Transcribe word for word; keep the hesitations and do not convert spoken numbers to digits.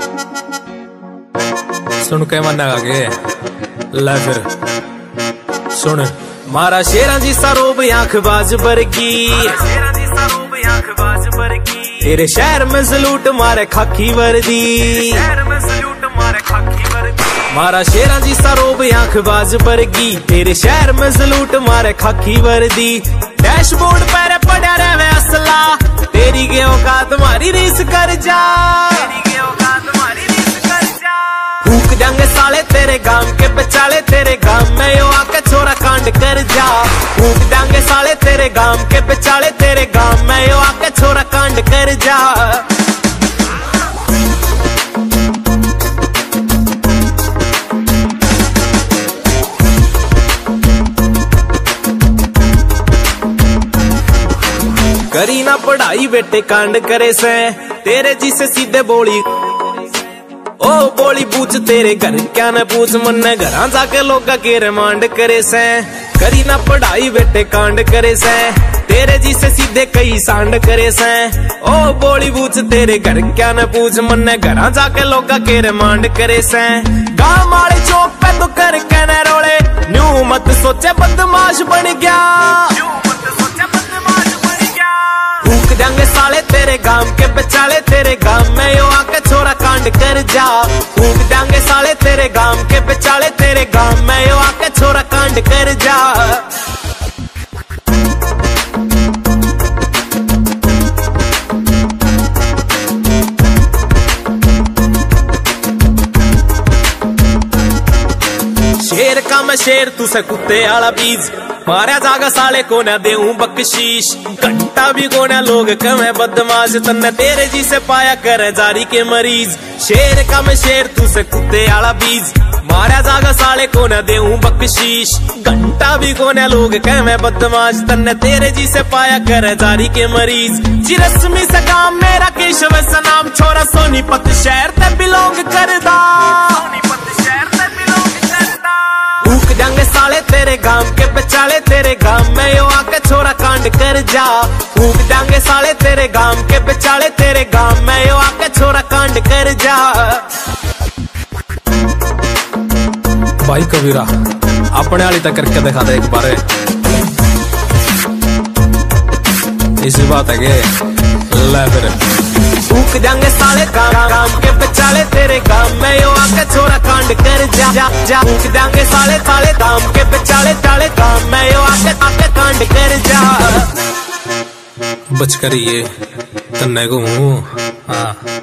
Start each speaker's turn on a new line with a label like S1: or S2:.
S1: सुन के मन आगे ला फिर सुन। मारा शेरा जी सरोब आंख बाज बरगी, तेरे शहर में सलूट मारे खाकी वर्दी। मारा शेरा जी सरोब आंख बाज बरगी, तेरे शहर में सलूट मारे खाकी वर्दी। डैशबोर्ड पर पड़ा रहे असला, तेरी के औकात तुम्हारी रीस कर जा। फूक जाएंगे साले तेरे गांव के बेचाले, तेरे गांव में यो आके छोरा कांड कर जा। फूक जाएंगे साले तेरे गांव के बेचाले, तेरे गांव में यो आके छोरा कांड कर जा। करी ना पढ़ाई बेटे कांड करे से, तेरे जी से सीधे बोली ओ बोली पूछ तेरे घर क्या न पूछ, मन घरा जाके लोगा के रिमांड करे से। करी ना पढ़ाई बेटे कांड करे से, तेरे जी से सीधे कई सांड करे से। ओ बोली पूछ तेरे घर क्या न पूछ, मन घरा जाके लोगा के रिमांड करे से। गांव वाले चौक पे तो कर कहने रोले, न्यू मत सोचे बदमाश बन गया। फूक जाएंगे साले तेरे गांव के बेचाले, तेरे गांव में यो आके छोरा कांड कर जा। फूक जाएंगे साले तेरे गांव के बेचाले, तेरे गांव में यो आके छोरा कांड कर जा। शेर का मैं शेर तू से कुत्ते आला बीज, मारा जागा साले को न देऊं बख्शीश। घंटा भी को न लोग कमे बदमाश, तन्ने तेरे जी से पाया करे जारी के मरीज। शेर का मैं शेर तू से कुत्ते आला बीज, मारा जागा साले को न देऊं बख्शीश। घंटा भी को न लोग कमे बदमाश, तन्ने तेरे जी से पाया करे जारी के मरीज। चिरस्मी से काम मेरा केशव से नाम, छोरा सोनीपत शहर ते बिलोंग करदा। फूक जाएंगे साले तेरे गांव के बेचाले, तेरे गांव में यो आके छोरा कांड कर जा। फूक जाएंगे साले तेरे गांव के बेचाले, तेरे गांव में यो आके छोरा कांड कर जा। भाई कबीरा अपने वाली तक करके दिखा दे एक बार, इसी बात है के ले फिर। फूक जाएंगे साले गांव के बेचाले, तेरे गांव में यो आके छोरा कांड कर जा। जा, जा। फूक जाएंगे साले साले गांव के बेचाले, चाले गांव में यो आके आके कांड कर जा। बच करिए तन्ने को हाँ।